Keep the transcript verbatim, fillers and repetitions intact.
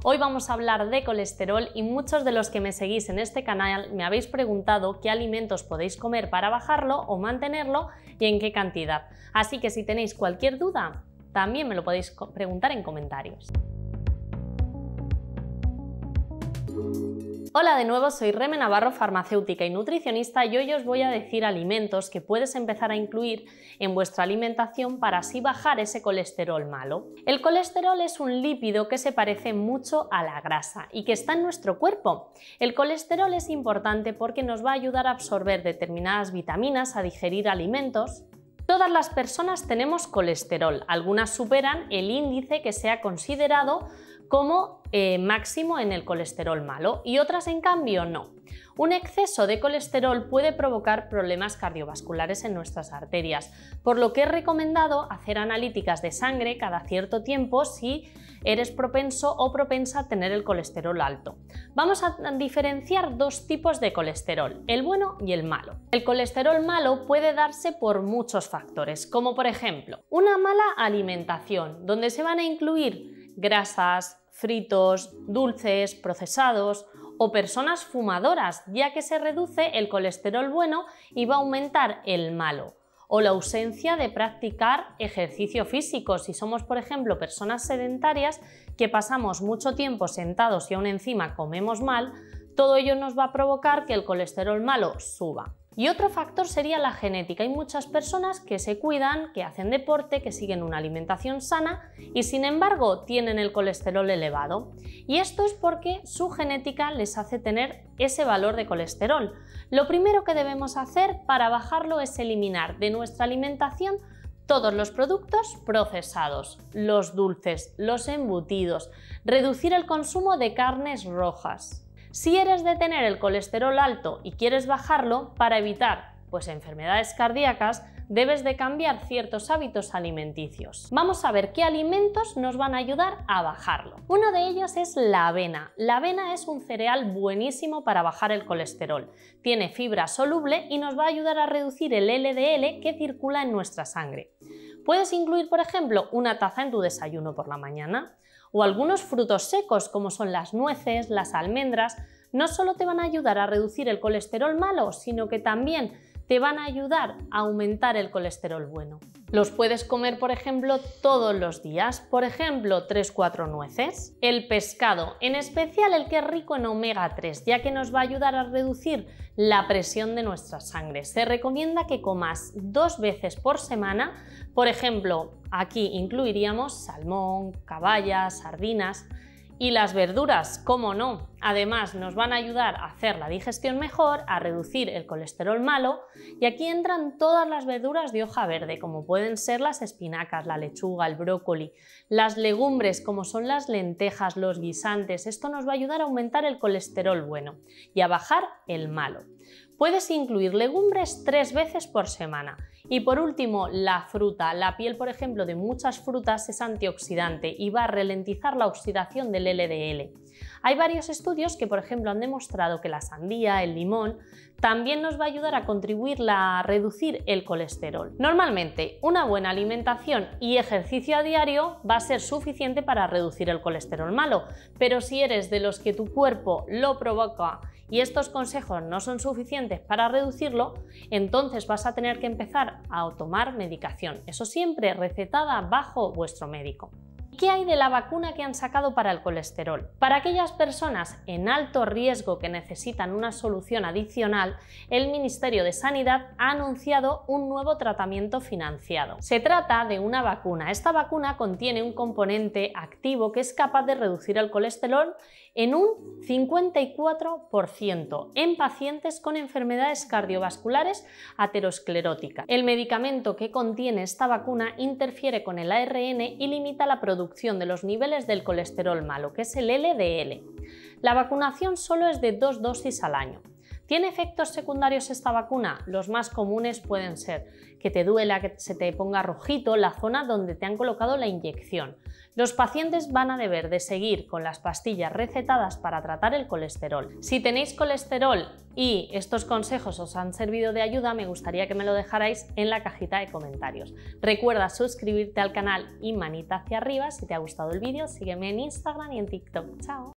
Hoy vamos a hablar de colesterol y muchos de los que me seguís en este canal me habéis preguntado qué alimentos podéis comer para bajarlo o mantenerlo y en qué cantidad. Así que si tenéis cualquier duda, también me lo podéis preguntar en comentarios. Hola de nuevo, soy Reme Navarro, farmacéutica y nutricionista, y hoy os voy a decir alimentos que puedes empezar a incluir en vuestra alimentación para así bajar ese colesterol malo. El colesterol es un lípido que se parece mucho a la grasa y que está en nuestro cuerpo. El colesterol es importante porque nos va a ayudar a absorber determinadas vitaminas, a digerir alimentos. Todas las personas tenemos colesterol, algunas superan el índice que se ha considerado como eh, máximo en el colesterol malo y otras en cambio no. Un exceso de colesterol puede provocar problemas cardiovasculares en nuestras arterias, por lo que es recomendado hacer analíticas de sangre cada cierto tiempo si eres propenso o propensa a tener el colesterol alto. Vamos a diferenciar dos tipos de colesterol, el bueno y el malo. El colesterol malo puede darse por muchos factores, como por ejemplo, una mala alimentación, donde se van a incluir grasas, fritos, dulces, procesados o personas fumadoras, ya que se reduce el colesterol bueno y va a aumentar el malo. O la ausencia de practicar ejercicio físico, si somos por ejemplo personas sedentarias que pasamos mucho tiempo sentados y aún encima comemos mal, todo ello nos va a provocar que el colesterol malo suba. Y otro factor sería la genética. Hay muchas personas que se cuidan, que hacen deporte, que siguen una alimentación sana y sin embargo tienen el colesterol elevado. Y esto es porque su genética les hace tener ese valor de colesterol. Lo primero que debemos hacer para bajarlo es eliminar de nuestra alimentación todos los productos procesados, los dulces, los embutidos, reducir el consumo de carnes rojas. Si eres de tener el colesterol alto y quieres bajarlo, para evitar pues, enfermedades cardíacas, debes de cambiar ciertos hábitos alimenticios. Vamos a ver qué alimentos nos van a ayudar a bajarlo. Uno de ellos es la avena. La avena es un cereal buenísimo para bajar el colesterol. Tiene fibra soluble y nos va a ayudar a reducir el L D L que circula en nuestra sangre. Puedes incluir, por ejemplo, una taza en tu desayuno por la mañana. O algunos frutos secos como son las nueces, las almendras, no solo te van a ayudar a reducir el colesterol malo, sino que también te van a ayudar a aumentar el colesterol bueno. Los puedes comer, por ejemplo, todos los días, por ejemplo, tres cuatro nueces. El pescado, en especial el que es rico en omega tres, ya que nos va a ayudar a reducir la presión de nuestra sangre. Se recomienda que comas dos veces por semana, por ejemplo, aquí incluiríamos salmón, caballa, sardinas. Y las verduras, ¿cómo no? Además nos van a ayudar a hacer la digestión mejor, a reducir el colesterol malo, y aquí entran todas las verduras de hoja verde, como pueden ser las espinacas, la lechuga, el brócoli, las legumbres como son las lentejas, los guisantes. Esto nos va a ayudar a aumentar el colesterol bueno y a bajar el malo. Puedes incluir legumbres tres veces por semana. Y por último, la fruta. La piel, por ejemplo, de muchas frutas es antioxidante y va a ralentizar la oxidación del L D L. Hay varios estudios que, por ejemplo, han demostrado que la sandía, el limón, también nos va a ayudar a contribuir a reducir el colesterol. Normalmente, una buena alimentación y ejercicio a diario va a ser suficiente para reducir el colesterol malo, pero si eres de los que tu cuerpo lo provoca y estos consejos no son suficientes para reducirlo, entonces vas a tener que empezar a tomar medicación, eso siempre recetada bajo vuestro médico. ¿Qué hay de la vacuna que han sacado para el colesterol? Para aquellas personas en alto riesgo que necesitan una solución adicional, el Ministerio de Sanidad ha anunciado un nuevo tratamiento financiado. Se trata de una vacuna. Esta vacuna contiene un componente activo que es capaz de reducir el colesterol en un cincuenta y cuatro por ciento en pacientes con enfermedades cardiovasculares ateroscleróticas. El medicamento que contiene esta vacuna interfiere con el A R N y limita la producción de los niveles del colesterol malo, que es el L D L. La vacunación solo es de dos dosis al año. ¿Tiene efectos secundarios esta vacuna? Los más comunes pueden ser que te duela, que se te ponga rojito la zona donde te han colocado la inyección. Los pacientes van a deber de seguir con las pastillas recetadas para tratar el colesterol. Si tenéis colesterol y estos consejos os han servido de ayuda, me gustaría que me lo dejarais en la cajita de comentarios. Recuerda suscribirte al canal y manita hacia arriba si te ha gustado el vídeo. Sígueme en Instagram y en TikTok. ¡Chao!